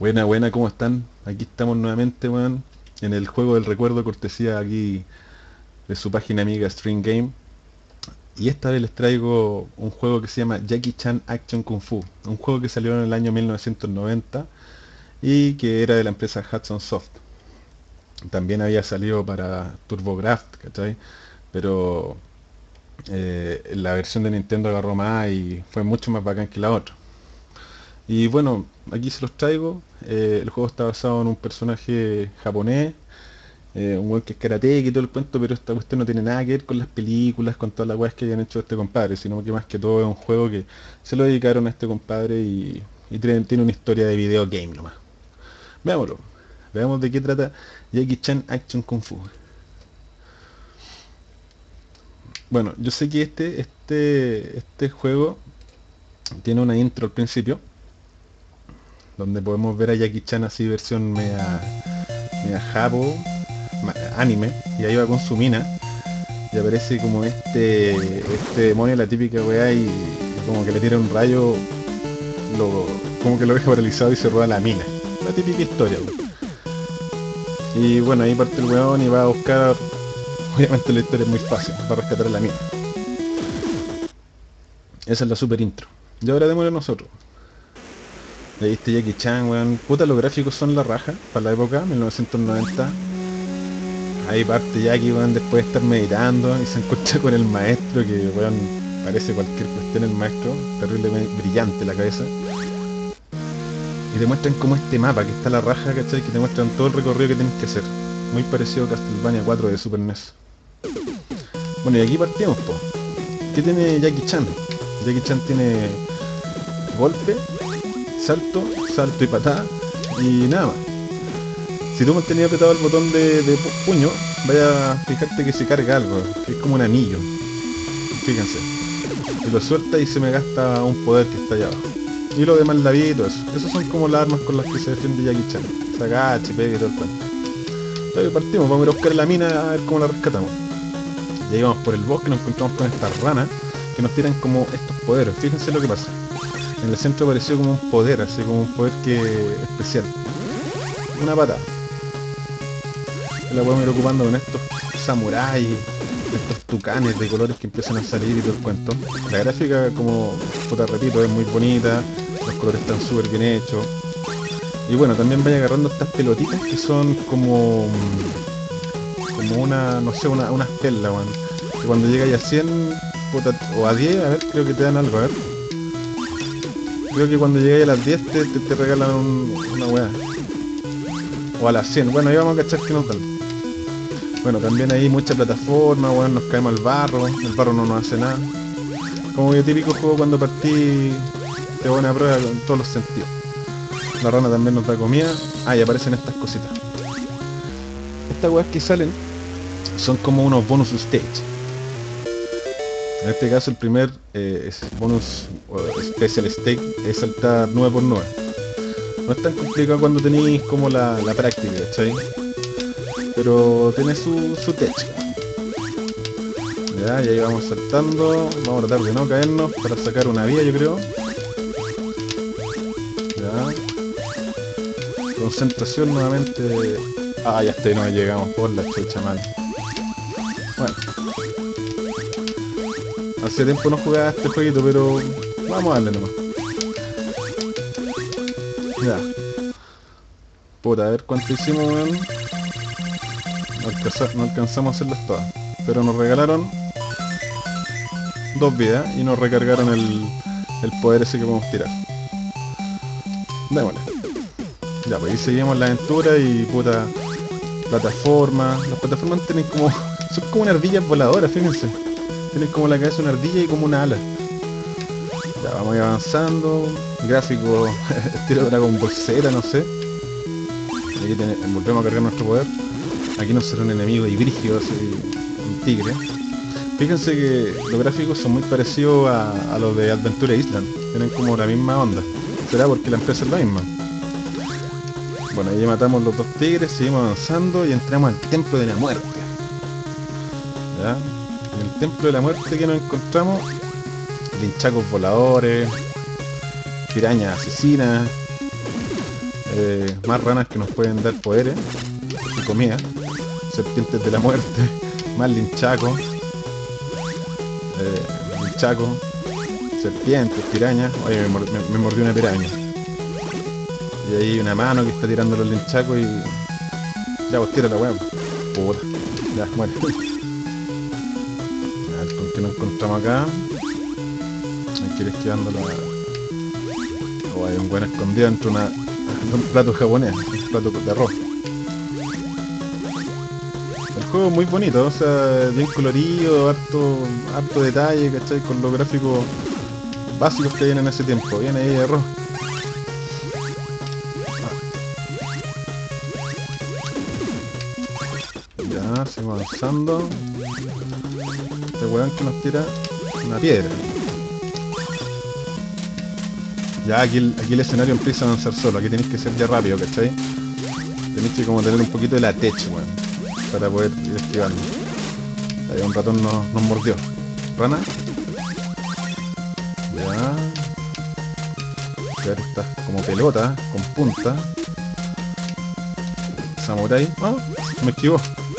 Buena, buena, ¿cómo están? Aquí estamos nuevamente, weón, en el juego del recuerdo, cortesía aquí de su página amiga String Game. Y esta vez les traigo un juego que se llama Jackie Chan Action Kung Fu. Un juego que salió en el año 1990 y que era de la empresa Hudson Soft. También había salido para TurboGrafx, ¿cachai? Pero la versión de Nintendo agarró más y fue mucho más bacán que la otra. Y bueno, aquí se los traigo. El juego está basado en un personaje japonés, un weón que es karateca y todo el cuento, pero esta cuestión no tiene nada que ver con las películas, con todas las weas que hayan hecho este compadre, sino que más que todo es un juego que se lo dedicaron a este compadre y tiene una historia de video game nomás. Veámoslo. Veamos de qué trata Jackie Chan Action Kung Fu. Bueno, yo sé que este juego tiene una intro al principio, donde podemos ver a Jackie Chan así versión media japo, anime, y ahí va con su mina. Y aparece como este demonio, la típica weá, y como que le tira un rayo, lo, como que lo deja paralizado y se roba la mina. La típica historia, weón. Y bueno, ahí parte el weón y va a buscar, obviamente la historia es muy fácil, va a rescatar a la mina. Esa es la super intro. Y ahora démosle nosotros. Y ahí este Jackie Chan, weón. Puta, los gráficos son la raja para la época, 1990. Ahí parte Jackie, weón, después de estar meditando y se encuentra con el maestro que, weón, parece cualquier cuestión el maestro, terriblemente brillante la cabeza. Y te muestran como este mapa que está a la raja, ¿cachai? Que te muestran todo el recorrido que tienes que hacer. Muy parecido a Castlevania 4 de Super NES. Bueno, y aquí partimos, po. ¿Qué tiene Jackie Chan? Jackie Chan tiene golpe, salto, salto y patada y nada más. Si tú mantenías apretado el botón de puño, vaya a fijarte que se carga algo, que es como un anillo. Fíjense. Y lo suelta y se me gasta un poder que está allá abajo. Y lo demás la vida y todo eso. Esas son como las armas con las que se defiende Jackie Chan. Se agacha y pega y todo el cuento. Entonces partimos, vamos a ir a buscar la mina a ver cómo la rescatamos. Ya íbamos por el bosque, nos encontramos con estas ranas que nos tiran como estos poderes. Fíjense lo que pasa. En el centro apareció como un poder, así como un poder que especial. Una pata. La podemos ir ocupando con estos samuráis, estos tucanes de colores que empiezan a salir y todo el cuento. La gráfica, como puta repito, es muy bonita, los colores están súper bien hechos. Y bueno, también vaya agarrando estas pelotitas que son como una, no sé, unas perlas, weón. Que cuando llegáis a 100 puta, o a 10, a ver, creo que te dan algo, a ver. Creo que cuando llegáis a las 10 te regalan una weá. O a las 100, bueno, ahí vamos a cachar que nos dan. Bueno, también hay mucha plataforma, weón, nos caemos al barro, el barro no nos hace nada. Como yo típico juego cuando partí de buena prueba en todos los sentidos. La rana también nos da comida. Ah, y aparecen estas cositas. Estas weas que salen son como unos bonus stage. En este caso el primer bonus special stage es saltar 9 por 9. No es tan complicado cuando tenéis como la práctica, ¿cachai? Pero tiene su techo. Ya, y ahí vamos saltando. Vamos a tratar de no caernos para sacar una vía, yo creo. Ya. Concentración nuevamente. Ah, ya está, no llegamos por la chucha mal. Bueno, hace tiempo no jugaba este jueguito, pero vamos a darle nomás. Ya. Puta, a ver cuánto hicimos, weón. No alcanzamos a hacerlas todas. Pero nos regalaron dos vidas y nos recargaron el poder ese que podemos tirar. Démosle. Ya, pues ahí seguimos la aventura y puta plataformas. Las plataformas tienen como. Son como una ardilla voladora, fíjense. Tienen como la cabeza una ardilla y como una ala. Ya vamos a ir avanzando. Gráfico estilo Dragon Ball Z, no sé. Y aquí volvemos a cargar nuestro poder. Aquí nos será un enemigo y brígido, así, un tigre. Fíjense que los gráficos son muy parecidos a los de Adventure Island. Tienen como la misma onda. ¿Será porque la empresa es la misma? Bueno, ahí matamos los dos tigres, seguimos avanzando y entramos al Templo de la Muerte. ¿Ya? En el Templo de la Muerte que nos encontramos, linchacos voladores, pirañas asesinas, más ranas que nos pueden dar poderes y comida. Serpientes de la muerte, más linchacos, linchacos, serpientes, pirañas. Oye, me mordió una piraña. Y ahí una mano que está tirando los linchacos y... Ya, pues tira la weá. Puta. Ya, muere. A ver, ¿con qué nos encontramos acá? Hay que ir esquivando la... Oh, hay un buen escondido dentro de un plato japonés, un plato de arroz. El juego es muy bonito, o sea, bien colorido, harto detalle, ¿cachai? Con los gráficos básicos que vienen en ese tiempo. Viene ahí arroz. Ya, seguimos avanzando. Este weón que nos tira una piedra. Ya aquí el escenario empieza a avanzar solo, aquí tenéis que ser ya rápido, ¿cachai? Tenéis que como tener un poquito de la tech, weón, para poder ir esquivando. Ahí un ratón nos mordió. ¿Rana? Ya. Ver estas como pelota, con punta. Samurai. ¡Ah! Me esquivó.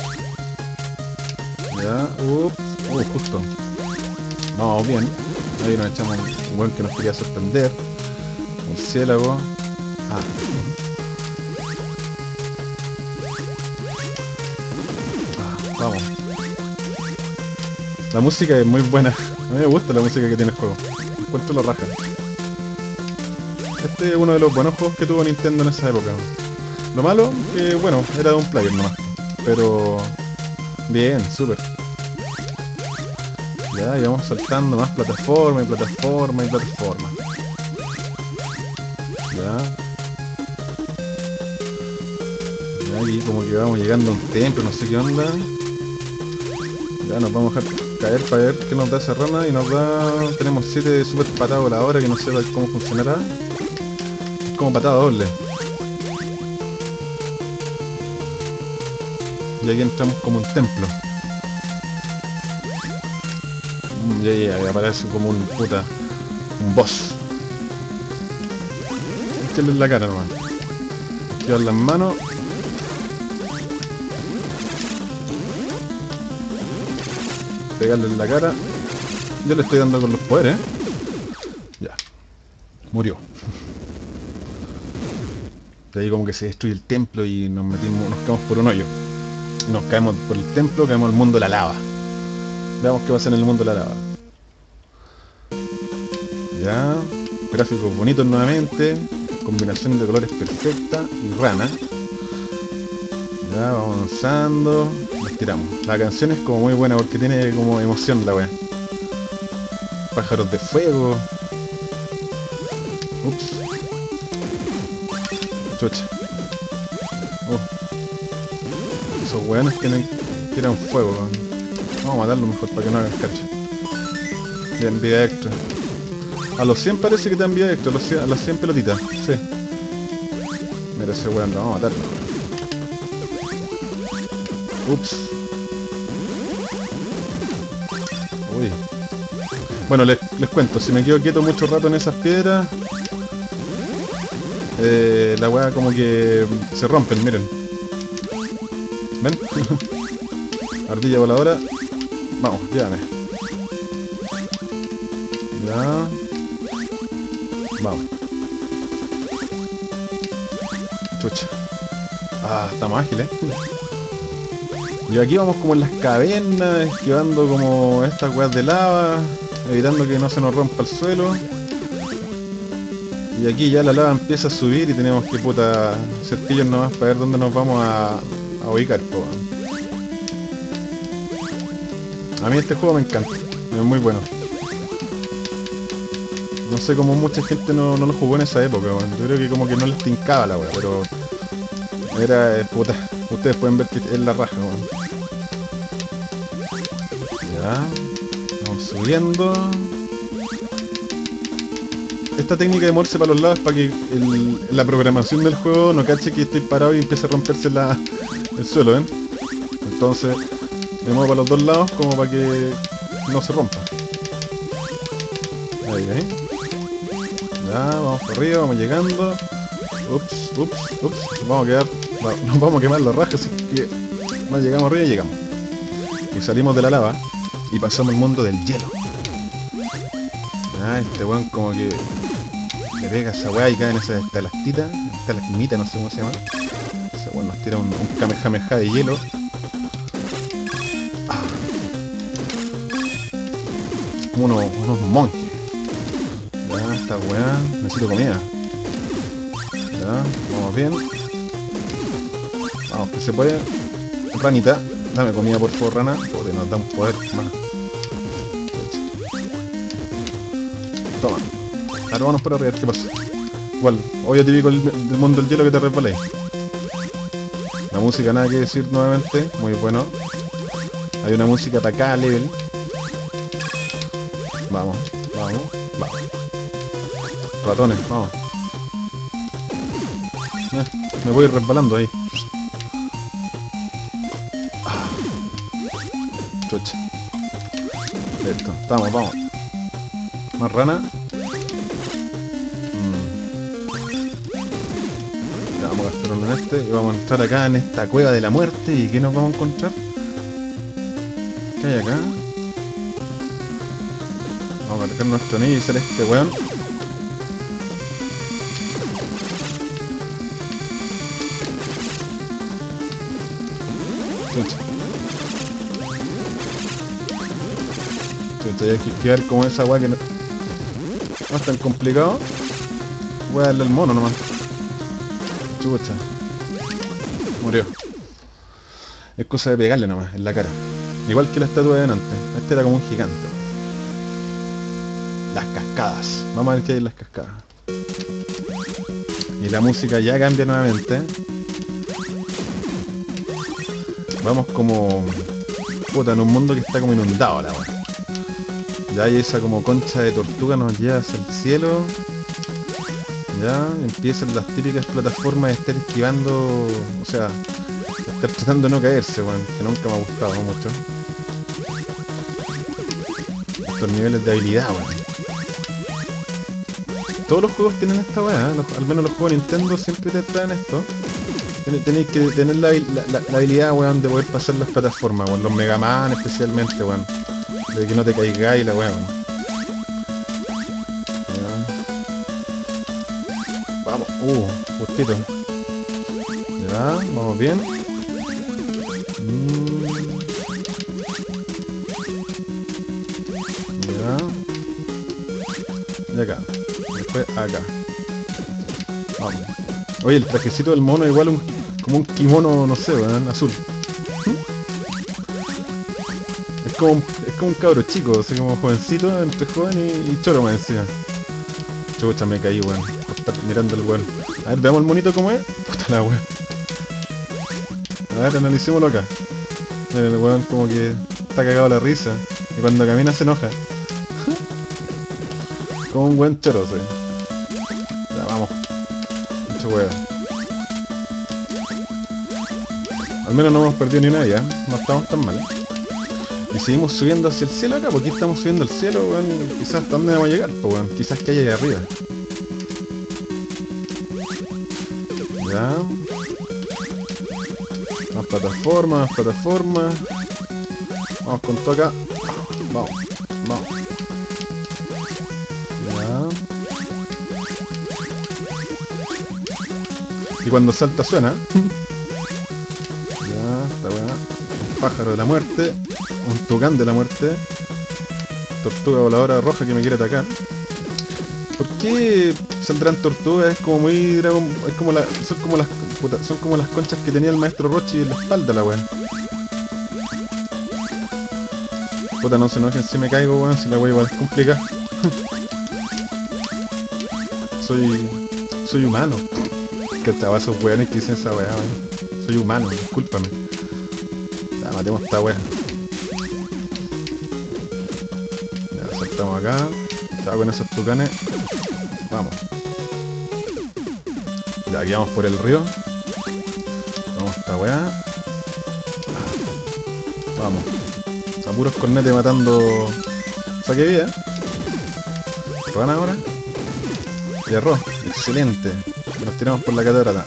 Ya, justo. Vamos bien. Ahí nos echamos un buen que nos quería sorprender. Murciélago. Ah. Vamos. La música es muy buena. A mí me gusta la música que tiene el juego. Encuentro la raja. Este es uno de los buenos juegos que tuvo Nintendo en esa época. Lo malo, que bueno, era de un player nomás. Pero... bien, súper. Ya, y vamos saltando más plataforma y plataforma y plataforma. Ya. Ya, aquí como que vamos llegando a un templo, no sé qué onda. Ya, nos vamos a dejar caer para ver qué nos da esa rana y nos da... tenemos 7 super patadas voladoras que no sé cómo funcionará. Es como patada doble. Y aquí entramos como un templo. Y ahí aparece como un boss. Echarle en la cara nomás. Esquivar las manos. Pegarle en la cara. Yo le estoy dando con los poderes, ¿eh? Ya. Murió. De ahí como que se destruye el templo y nos caemos por un hoyo. Nos caemos por el templo, caemos al mundo de la lava. Veamos qué pasa en el mundo de la lava. Ya. Gráficos bonitos nuevamente. Combinación de colores perfecta. Y rana. Ya, vamos avanzando. Nos tiramos. La canción es como muy buena porque tiene como emoción la wea. Pájaros de fuego. Ups. Chucha. Esos weones tiran fuego, weón. Vamos a matarlos mejor para que no hagan cacho. Bien, vida extra. A los 100 parece que te dan vida extra, a las 100 pelotitas. Sí. Mira ese weón, lo vamos a matar. Ups. Uy. Bueno, les cuento, si me quedo quieto mucho rato en esas piedras, la weá como que se rompen, miren. ¿Ven? Ardilla voladora. Vamos, llévame. Ya. Vamos. Chucha. Ah, estamos ágiles. Y aquí vamos como en las cavernas, esquivando como estas weas de lava, evitando que no se nos rompa el suelo. Y aquí ya la lava empieza a subir y tenemos que ser pillos nomás para ver dónde nos vamos a ubicar, po. A mí este juego me encanta, es muy bueno. No sé cómo mucha gente no lo jugó en esa época, bueno. Yo creo que como que no les tincaba la wea, pero era ustedes pueden ver que es la raja, bueno. Ya, vamos subiendo. Esta técnica de moverse para los lados es para que la programación del juego no cache que estoy parado y empiece a romperse el suelo, ¿ven? Entonces me muevo para los dos lados como para que no se rompa. Ahí. Ya, vamos para arriba, vamos llegando. Ups. Nos vamos a quedar. Nos vamos a quemar los rajas, así que no llegamos arriba y llegamos. Y salimos de la lava y pasamos al mundo del hielo. Ah, este weón como que le pega esa weá y cae en esa estalactita, no sé cómo se llama. Ese weón nos tira un kamehameha de hielo. Ah, como unos monjes. Ya, esta weá, necesito comida. Ya, vamos bien. Vamos, que se puede. Ranita, dame comida por favor, rana, porque nos da un poder más. Toma. Ahora vamos por arriba, ¿qué pasa? Igual, obvio típico del mundo del hielo que te resbalé. La música nada que decir nuevamente, muy bueno. Hay una música atacada level. Vamos. Ratones, vamos. Me voy resbalando ahí. Chucha. Listo, vamos. Más rana. Ya, vamos a gastar uno en este y vamos a entrar acá en esta cueva de la muerte. ¿Y qué nos vamos a encontrar? ¿Qué hay acá? Vamos a cargar nuestro anillo y sale este weón. Hay que ver como esa weá que no es tan complicado. Voy a darle al mono nomás. Chucha. Murió. Es cosa de pegarle nomás en la cara. Igual que la estatua de delante. Este era como un gigante. Las cascadas. Vamos a ver qué hay en las cascadas. Y la música ya cambia nuevamente. Vamos como... puta, en un mundo que está como inundado la weá. Ya hay esa como concha de tortuga nos lleva hacia el cielo. Ya empiezan las típicas plataformas de estar esquivando, o sea, estar tratando de no caerse, weón, que nunca me ha gustado mucho. Estos niveles de habilidad, weón. Todos los juegos tienen esta weá, al menos los juegos de Nintendo siempre te traen esto. Tenéis que tener la habilidad, weón, de poder pasar las plataformas, weón, los Mega Man especialmente, weón. De que no te caigáis la weá, weón. Vamos, justito. Ya, vamos bien. Ya. Y acá. Después acá. Vamos. Oye, el trajecito del mono igual como un kimono, no sé, weón, azul. Es como un cabro chico, así como jovencito, entre joven y choro más encima. Chucha, me caí, weón. Por estar mirando el weón. A ver, veamos el monito como es. Puta la weón. A ver, analicémoslo acá. Mira, el weón como que está cagado la risa. Y cuando camina se enoja. Como un buen choro, sí. Ya, vamos. Mucho weón. Al menos no hemos perdido ni una ya. No estamos tan mal. Y seguimos subiendo hacia el cielo acá, porque estamos subiendo al cielo, weón. Quizás hasta dónde vamos a llegar, pues weón. Quizás que hay ahí arriba. Ya. Más plataformas. Vamos con todo acá. Vamos. Ya. Y cuando salta suena. Ya, está buena. Un pájaro de la muerte. Un tucán de la muerte. Tortuga voladora roja que me quiere atacar. ¿Por qué saldrán tortugas? Es como muy dragón. Es como son como las conchas que tenía el maestro Rochi en la espalda, la weá. Puta, no se enojen si me caigo, weón, si la weá igual es complicada. soy humano. Que estaba esos weones que dicen esa weá, weón. Soy humano, discúlpame. Ya, matemos esta weá. Ya, saltamos acá. Ya, con esos tucanes. Vamos. Ya, aquí vamos por el río. Vamos a esta weá. Vamos. A puros cornetes matando. Saque vida. Rana ahora. Y arroz. Excelente. Nos tiramos por la catarata.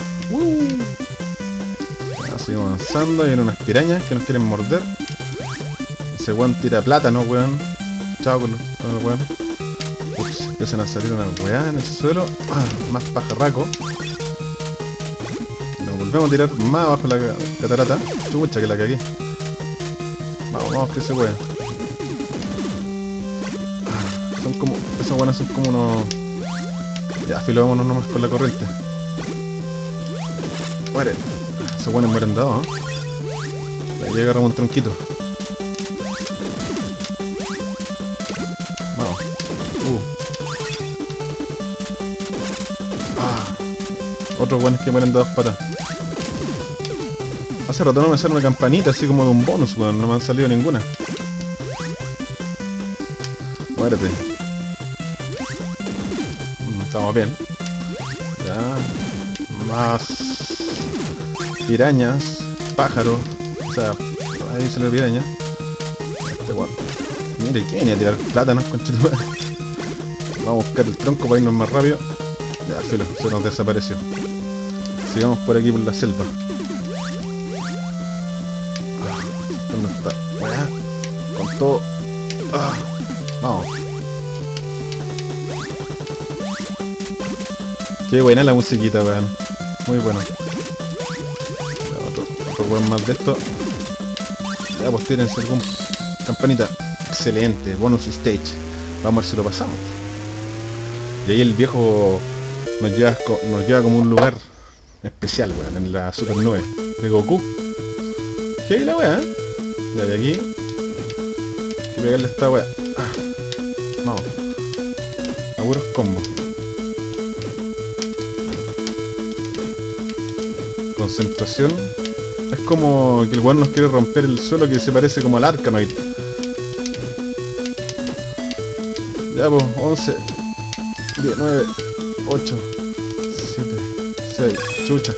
Seguimos avanzando. Hay unas pirañas que nos quieren morder. Ese weón tira plátano, weón. Chao con los weón. Ups, empiezan a salir unas weas en el suelo. Más pajarraco. Nos volvemos a tirar más abajo la catarata. Chucha que la cagué. Vamos que se wea. Son como. Esos weones son como unos. Ya, filovémonos nomás con la corriente. Muere. Esos weones mueren dados, ¿eh? Ahí agarramos un tronquito. Vamos. Otros buenos que mueren de dos patas. Hace rato no me sale una campanita así como de un bonus, weón. No me han salido ninguna. Muérete. Estamos bien. Ya. Más pirañas. Pájaros. O sea, ahí se le piraña. Este weón. Mire, ¿qué viene a tirar plátanos, conchetumare? Vamos a buscar el tronco para irnos más rápido. Ya, filo, se nos desapareció. Sigamos por aquí por la selva. ¿Dónde está? Weá. Con todo. Vamos. Qué buena la musiquita, weón. Muy buena. Otro weón más de esto. Ya, pues tírense algún campanita. Excelente, bonus stage. Vamos a ver si lo pasamos. Y ahí el viejo nos lleva como un lugar especial, weón, en la super nube de Goku. ¿Qué hay la weá? Ya de aquí. Hay que pegarle a esta weá. Vamos. A puros combos. Concentración. Es como que el weón nos quiere romper el suelo, que se parece como al Arkanoid. Ya pues, 11, 10, 9, 8, 7, 6, chucha.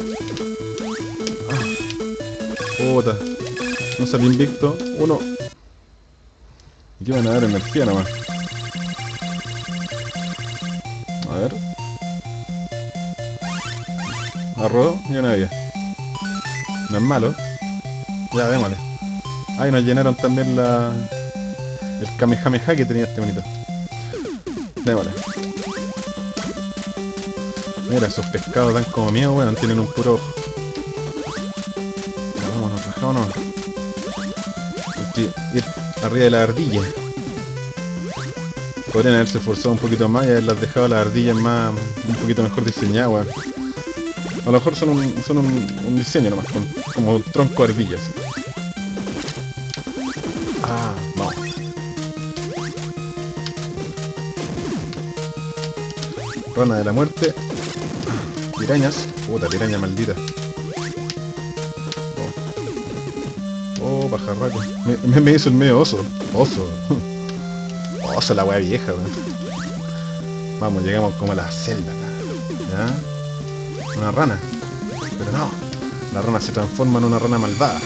Puta. No salí invicto. 1. Y que van a dar energía nomás. A ver. Arroz y una vida. No es malo. Ya, démosle. Ahí nos llenaron también el Kamehameha que tenía este bonito. Démosle. Mira, esos pescados dan como miedo, weón. Tienen un puro ojo. Ya, vámonos, rajámonos. Ir arriba de la ardilla. Podrían haberse esforzado un poquito más y haberlas dejado las ardillas más, un poquito mejor diseñadas, weón. A lo mejor son un diseño nomás, como un tronco de ardillas. Vamos. Rana de la muerte. Pirañas. Puta, piraña maldita. Pajarraco. Me hizo el medio oso. Oso. Oso la wea vieja, weón. Vamos, llegamos como a la selva. ¿Ya? Una rana. Pero no. La rana se transforma en una rana malvada.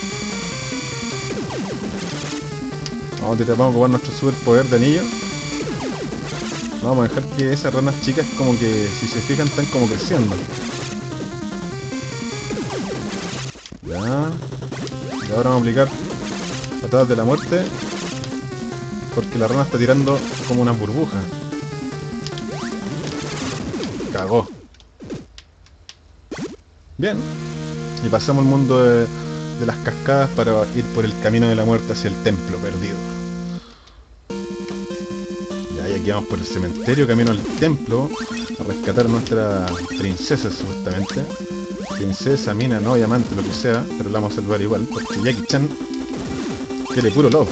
Vamos a ocupar nuestro superpoder de anillo. Vamos a dejar que esas ranas chicas, como que si se fijan, están como creciendo. Ya. Y ahora vamos a aplicar patadas de la muerte. Porque la rana está tirando como una burbuja. Cagó. Bien. Y pasamos al mundo de las cascadas para ir por el camino de la muerte hacia el templo perdido. Ya, y aquí vamos por el cementerio, camino al templo, a rescatar a nuestra princesa, supuestamente. Princesa, mina, novia, amante, lo que sea, pero la vamos a salvar igual, porque Jackie Chan quiere puro love.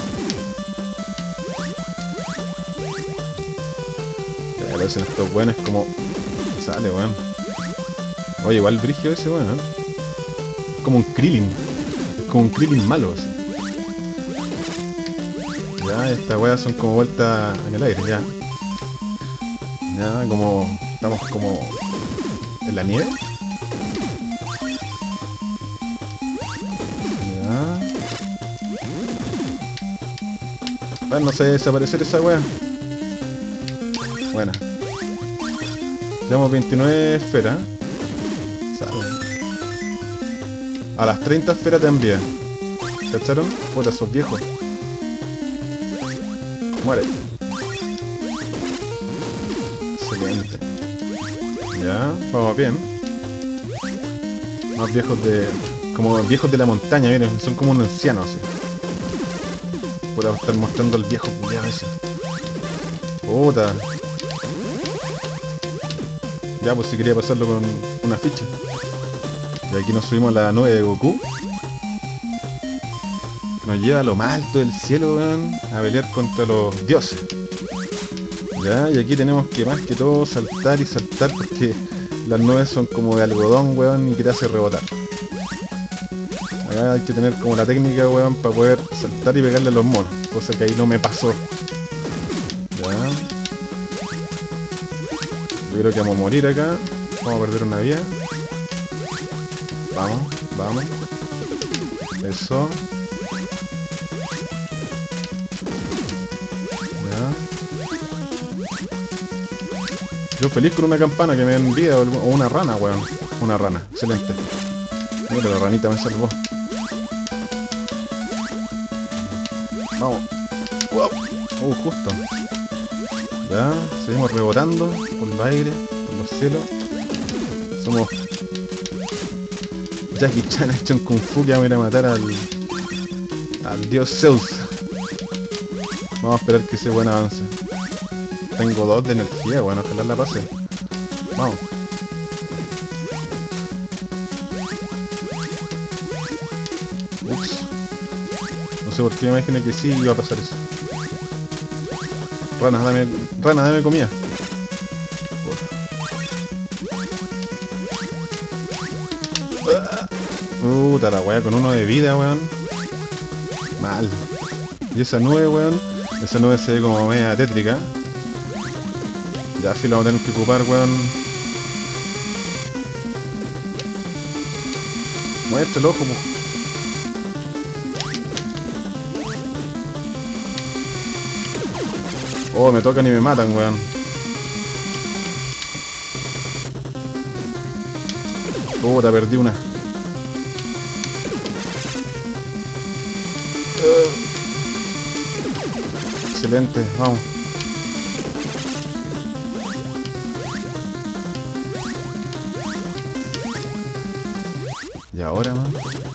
Ya, aparecen estos buenos como... Sale, weón. Oye, igual brigio ese, weón, ¿eh? Es como un Krillin. Es como un Krillin malo, así. Ya, estas weas son como vueltas en el aire, ya. Ya, como... Estamos como... en la nieve. Ya. Bueno, no sé desaparecer esa wea. Buena. Llevamos 29 esferas. sale. A las 30 esferas te envían. ¿Cacharon? Puta, esos viejos. Muere. Excelente. Ya, vamos bien. Más viejos de... Como viejos de la montaña, miren, son como unos ancianos así. Puta, estar mostrando al viejo culiado ese. Puta. Ya, pues si quería pasarlo con una ficha. Y aquí nos subimos a la nube de Goku. Nos lleva a lo más alto del cielo, weón, a pelear contra los dioses. Ya, y aquí tenemos que más que todo saltar y saltar porque las nubes son como de algodón, weón, y que te hace rebotar. Acá hay que tener como la técnica, weón, para poder saltar y pegarle a los monos. Cosa que ahí no me pasó. Ya. Yo creo que vamos a morir acá. Vamos a perder una vida. Vamos, vamos. Eso. Yo feliz con una campana que me den vida o una rana, weón. Una rana, excelente. Mira, la ranita me salvó. Vamos. Wow. Justo. Ya, seguimos rebotando por el aire, por los cielos. Somos Jackie Chan hecho en Kung Fu que va a ir a matar al dios Zeus. Vamos a esperar que ese buen avance. Tengo 2 de energía, bueno, ojalá la pase. Vamos. Ups. No sé por qué me imaginé que sí iba a pasar eso. Rana, dame comida. Puta la weá, con 1 de vida, weón. Mal. Y esa nube, weón. Esa nube se ve como media tétrica. Ya sí la vamos a tener que ocupar, weón. Muévete el ojo, po. Oh, me tocan y me matan, weón. Puta, perdí una. Excelente, vamos. Y ahora, man.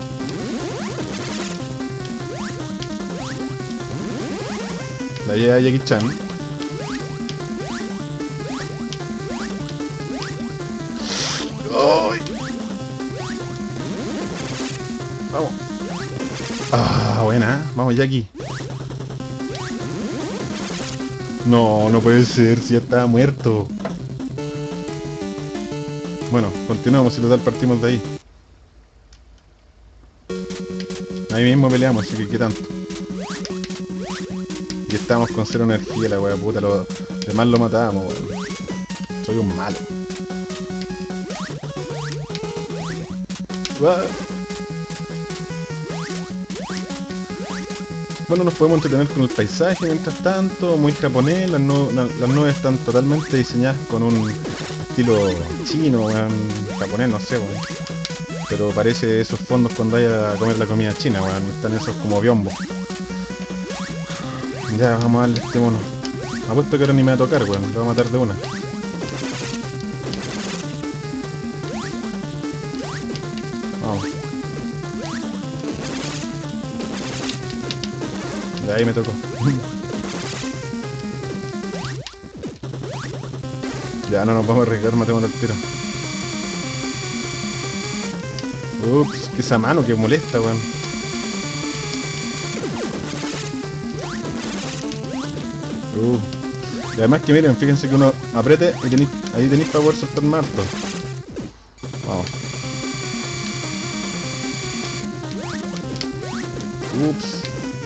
La lleva Jackie Chan. ¡Ay! Vamos. Ah, buena. Vamos, Jackie. No, no puede ser, si ya estaba muerto. Bueno, continuamos, si total partimos de ahí. Ahí mismo peleamos, así que qué tanto. Y estamos con 0 energía, la wea puta, los demás lo matábamos, weón. Soy un malo. Bueno, nos podemos entretener con el paisaje mientras tanto, muy japonés, las nubes están totalmente diseñadas con un estilo chino, weón, japonés, no sé, weón. Pero parece esos fondos cuando vaya a comer la comida china, weón, están esos como biombos. Ya, vamos a darle este mono. Apuesto que ahora ni me va a tocar, weón, lo va a matar de una. Vamos. De ahí me tocó. Ya no nos vamos a arriesgar, matemos al tiro. Ups, que esa mano que molesta, weón. Y además que miren, fíjense que uno apriete y ahí tenéis para poder soltar más harto. Vamos. Ups.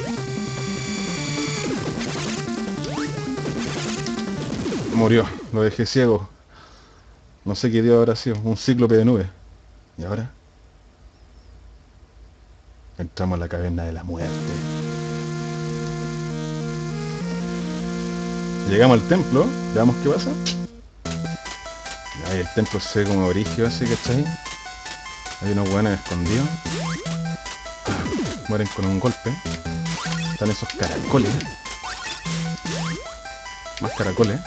Murió, lo dejé ciego. No sé qué dios habrá sido, un cíclope de nube. ¿Y ahora? Entramos a la caverna de la muerte. Llegamos al templo, veamos qué pasa. Ahí el templo se ve como origen así, ¿cachai? Hay unos buenos escondidos. Mueren con un golpe. Están esos caracoles. Más caracoles.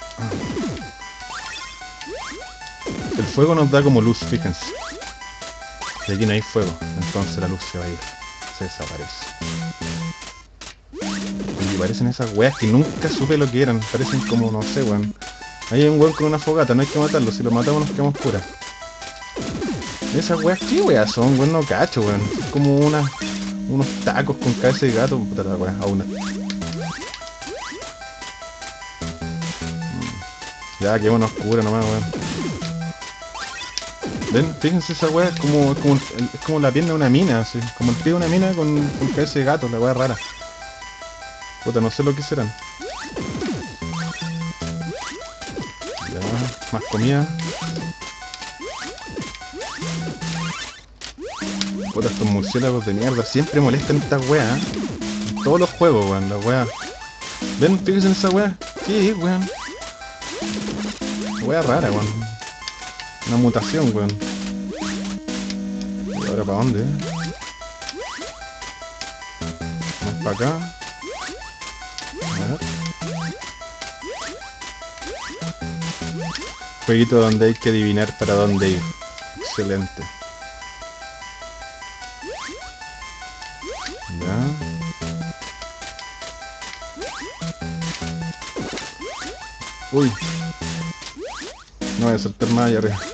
El fuego nos da como luz, fíjense. Y aquí no hay fuego, entonces la luz se va a ir. Se desaparece. Y parecen esas weas que nunca supe lo que eran. Parecen como, no sé, weón. Ahí hay un weón con una fogata, no hay que matarlo. Si lo matamos nos quedamos curas. Esas weas, ¿qué weas son? Weón, no cacho, weón. Es como unos tacos con cabeza de gato. Puta la wea, a una. Ya, que uno oscura nomás, weón. Ven, fíjense esa weá, es como la pierna de una mina, así. Como el pie de una mina con cabeza de gato, la weá rara. Puta, no sé lo que serán. Ya, más comida. Puta, estos murciélagos de mierda siempre molestan estas weas, ¿eh? En todos los juegos, weón, la weá. Ven, fíjense en esa weá. ¿Qué es, weón? Weá rara, weón. Una mutación, weón. ¿Y ahora para dónde? Vamos para acá. A ver. Jueguito donde hay que adivinar para dónde ir. Excelente. Ya. Uy. No voy a saltar más allá arriba.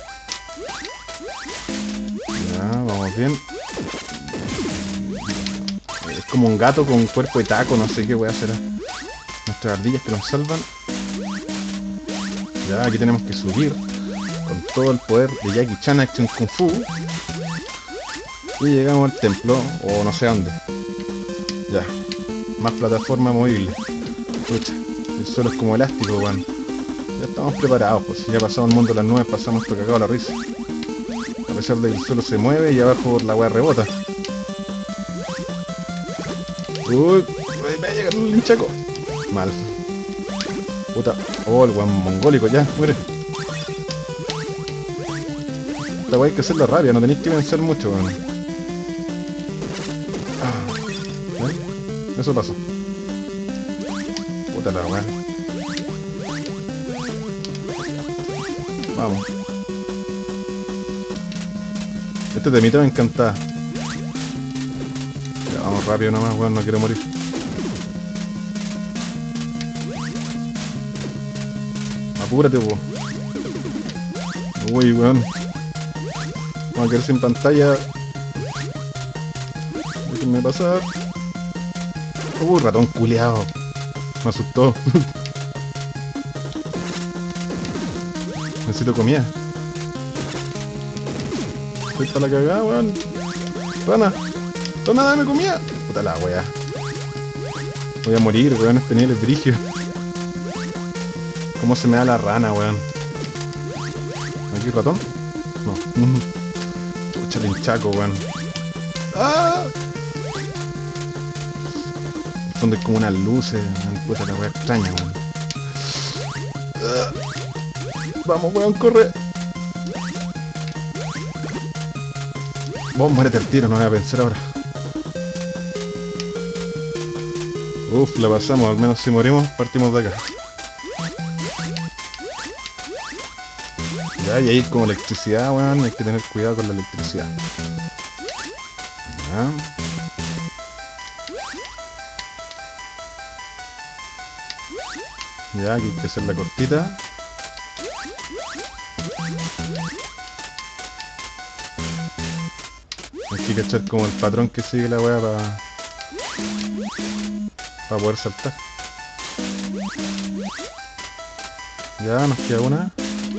Ya, vamos bien. Es como un gato con un cuerpo de taco, no sé qué voy a hacer. Nuestras ardillas que nos salvan. Ya, aquí tenemos que subir con todo el poder de Jackie Chan Action Kung Fu. Y llegamos al templo, o no sé dónde. Ya, más plataforma movible. Escucha, el suelo es como elástico, weón. Ya estamos preparados, pues si ya pasamos el mundo de las nubes, pasamos esto cagado a la risa. A pesar de que el suelo se mueve y abajo la weá rebota. Uy, me va a llegar un linchaco. Mal. Puta. Oh, el weón mongólico, ya, muere. Esta weá hay que hacerla rápida, no tenéis que vencer mucho, weón. ¿Ven? Eso pasó. Puta la weá. Vamos. Este temita me encanta. Ya, vamos rápido nomás, weón, no quiero morir. Apúrate, weón. Uy, weón. Vamos a quedar sin pantalla. Déjenme pasar. Ratón culeado. Me asustó. Necesito comida. Estoy para la cagada, weón. Rana. Rana, dame comida. Puta la wea. Voy a morir, weón. Este nivel es brígido. ¿Cómo se me da la rana, weón? ¿Aquí ratón? No. Chucha, linchaco, weón. ¡Ah! Son como unas luces. Puta la wea extraña, weón. Vamos, weón, corre. Vos muérete al tiro, no voy a pensar ahora. Uf, la pasamos, al menos si morimos, partimos de acá. Ya, y ahí como electricidad, weón, hay que tener cuidado con la electricidad. Ya, aquí hay que hacer la cortita. Hay que cachar como el patrón que sigue la weá para poder saltar. Ya, nos queda una.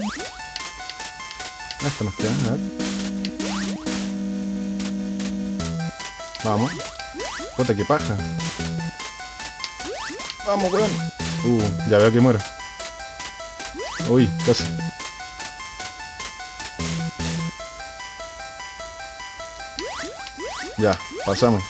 Esta nos queda, a ver. Vamos. Puta, que paja. Vamos, weón. Ya veo que muero. Uy, casi. Ya, pasamos.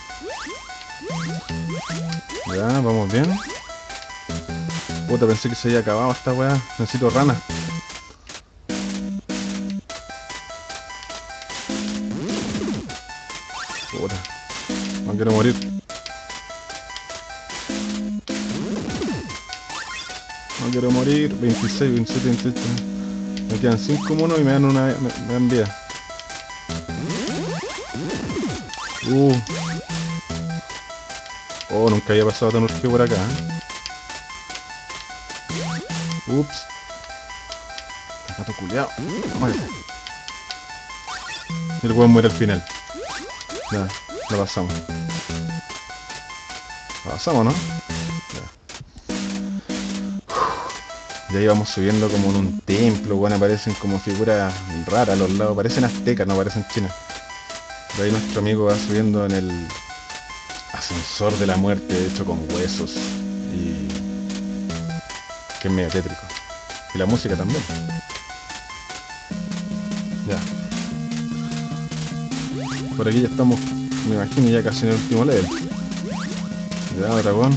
Ya, vamos bien. Puta, pensé que se había acabado esta weá. Necesito rana. Puta. No quiero morir. No quiero morir. 26, 27, 28. Me quedan 5 monos y me dan una. Me dan vida. Oh, nunca había pasado tan urgido por acá. Ups. Gato culiao. Muere. Y el weón muere al final. Ya, lo pasamos. Lo pasamos, ¿no? Ya ahí vamos subiendo como en un templo, weón, aparecen como figuras raras a los lados, parecen aztecas, no parecen chinas. De ahí nuestro amigo va subiendo en el ascensor de la muerte hecho con huesos y que es medio tétrico. Y la música también. Ya. Por aquí ya estamos, me imagino, ya casi en el último level. Ya, dragón.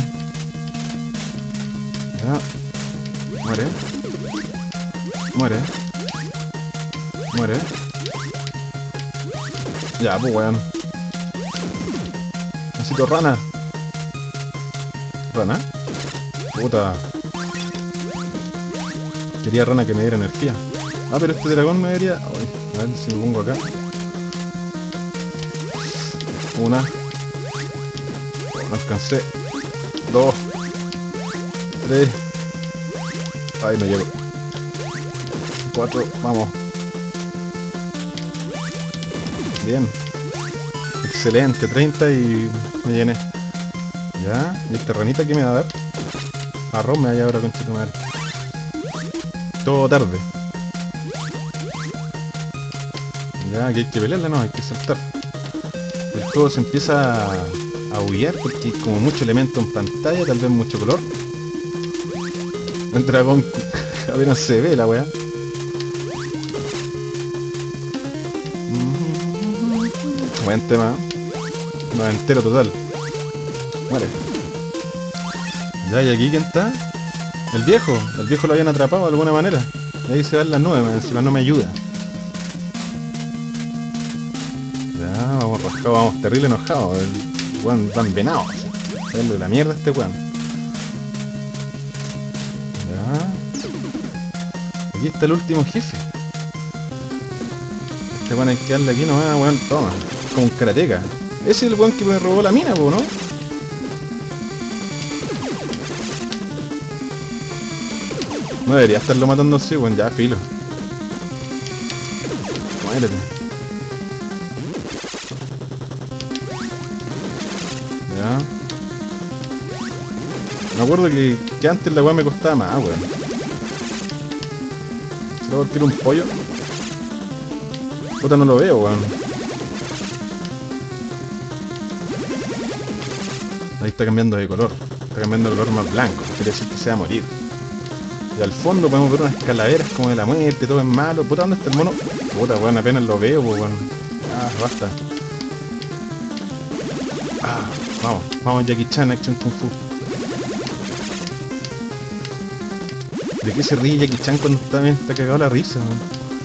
Ya. Muere. Muere. Muere. Ya, pues weón. Necesito rana. ¿Rana? Puta. Quería rana que me diera energía. Ah, pero este dragón me daría... Ay, a ver si me pongo acá. Una. No alcancé. 2. 3. Ay, no llego. 4. Vamos. Bien. Excelente. 30 y me llené. Ya. ¿Y esta ranita qué me va a dar? Arroz me vaya ahora con chico madre. Todo tarde. Ya, que hay que pelearla, no, hay que saltar. El juego se empieza a aullar porque hay como mucho elemento en pantalla, tal vez mucho color. El dragón apenas se ve la weá. Buen tema. No entero total. Muere. Ya, y aquí ¿quién está? El viejo. El viejo lo habían atrapado de alguna manera. Y ahí se van las nubes, encima no me ayuda. Ya, vamos rascados, vamos terrible enojados. El weón va envenado. Es de la mierda este weón. Ya. Aquí está el último jefe. Este weón hay que darle aquí nomás, weón, toma. Como un karateka. Ese es el weón que me robó la mina, po, ¿no? No debería estarlo matando así, weón, ya filo. Muérete. Ya. Me acuerdo que antes la weá me costaba más, weón. ¿Será porque era un pollo? Puta, no lo veo, weón. Ahí está cambiando de color. Está cambiando de color más blanco. Quiere decir que se va a morir. Y al fondo podemos ver unas calaveras como de la muerte, todo es malo. Puta, ¿dónde está el mono? Puta, weón, apenas lo veo, pues, weón. Ah, basta. Ah, vamos Jackie Chan, Action Kung Fu. ¿De qué se ríe Jackie Chan cuando está cagado la risa, weón?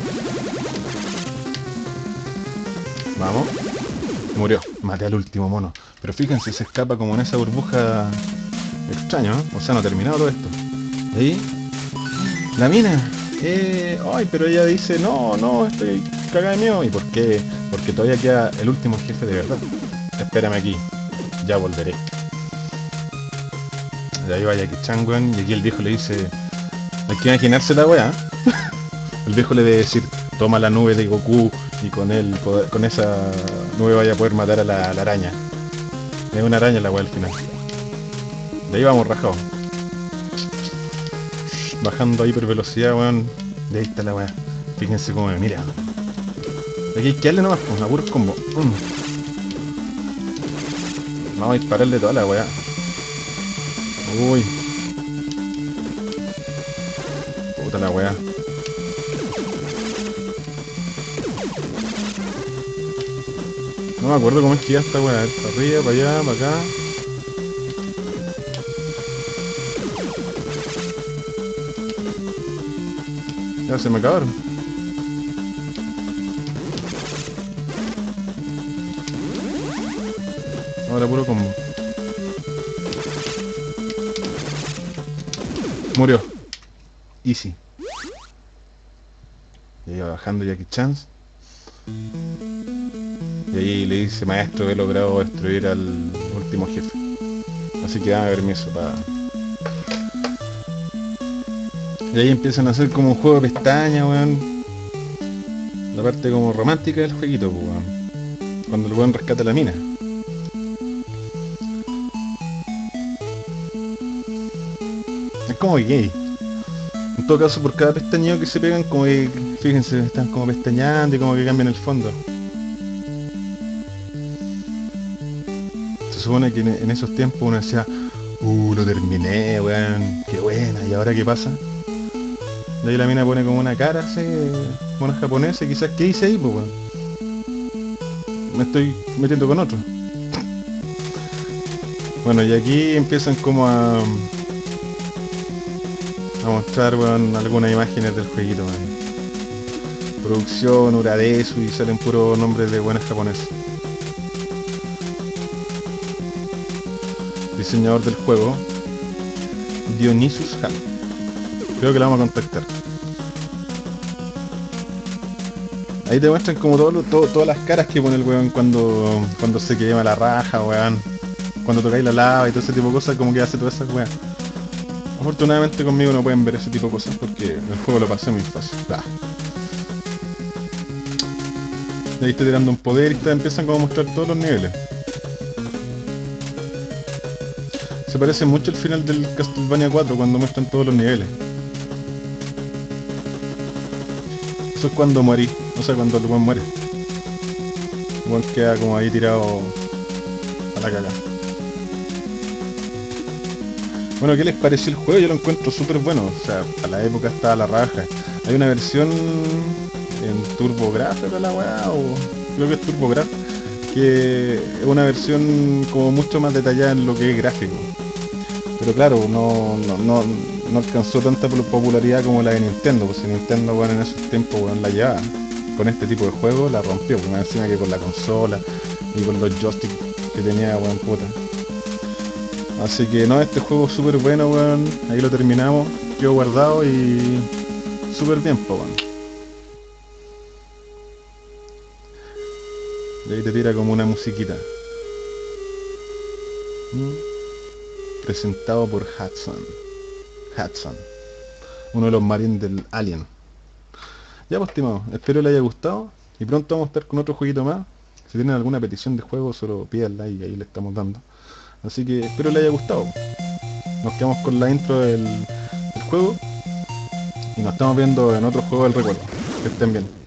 Vamos. Murió. Maté al último mono. Pero fíjense, se escapa como en esa burbuja extraña, ¿no? O sea, no ha terminado todo esto. ¿Y ahí? La mina. Ay, pero ella dice, no, estoy cagada de miedo. ¿Y por qué? Porque todavía queda el último jefe de verdad. Espérame aquí. Ya volveré. Y ahí va Jackie Chan, weón. Y aquí el viejo le dice, hay que imaginarse la weá. El viejo le debe decir, toma la nube de Goku y con esa nube vaya a poder matar a la araña. Es una araña la weá al final. De ahí vamos rajados. Bajando a hipervelocidad, weón. De ahí está la weá. Fíjense cómo me mira. Aquí hay que darle nomás, con puros combo. Vamos a dispararle toda la weá. Uy. Puta la weá. No me acuerdo cómo es que ya está weá. Para arriba, para allá, para acá. Ya se me acabaron. Ahora puro combo. Murió. Easy. Y ahí va bajando Jackie Chan. Y ahí le dice, maestro, he logrado destruir al último jefe. Así que dame permiso para... Y ahí empiezan a hacer como un juego de pestañas, weón. La parte como romántica del jueguito, pues, weón. Cuando el weón rescata la mina. Es como gay. En todo caso, por cada pestañeo que se pegan, como que, fíjense, están como pestañeando y como que cambian el fondo. Se supone que en esos tiempos uno decía, lo terminé, weón, qué buena, ¿y ahora qué pasa? De ahí la mina pone como una cara así, como una japonesa, y quizás, ¿qué hice ahí, pues, weón? Me estoy metiendo con otro. Bueno, y aquí empiezan como a mostrar, weón, algunas imágenes del jueguito, weón. Producción, Uradesu, y salen puros nombres de buenas japonesas. Diseñador del juego, Dionysus Hall. Creo que la vamos a contactar. Ahí te muestran como todas las caras que pone el weón cuando se quema la raja, weón. Cuando tocáis la lava y todo ese tipo de cosas, como que hace todas esas weas. Afortunadamente conmigo no pueden ver ese tipo de cosas porque el juego lo pasé muy fácil. Y ahí está tirando un poder y empiezan como a mostrar todos los niveles. Se parece mucho al final del Castlevania 4 cuando muestran todos los niveles. Eso es cuando morí, o sea, cuando el weón muere. El weón queda como ahí tirado a la caga. Bueno, ¿qué les pareció el juego? Yo lo encuentro súper bueno, o sea, a la época estaba la raja. Hay una versión en TurboGrafx, la weá, o creo que es TurboGrafx, que es una versión como mucho más detallada en lo que es gráfico. Pero claro, no alcanzó tanta popularidad como la de Nintendo, pues si Nintendo, bueno, en esos tiempos, bueno, la llevaba. Con este tipo de juegos la rompió, pues más encima que con la consola y con los joysticks que tenía, weón, puta. Así que no, este juego es súper bueno, weón. Ahí lo terminamos, quedó guardado y súper bien, pues, weón. Y ahí te tira como una musiquita. ¿Mm? Presentado por Hudson, uno de los marines del Alien. Ya pues, estimado, espero les haya gustado y pronto vamos a estar con otro jueguito más. Si tienen alguna petición de juego, solo pídanla y ahí le estamos dando. Así que espero les haya gustado. Nos quedamos con la intro del juego y nos estamos viendo en otro juego del recuerdo. Que estén bien.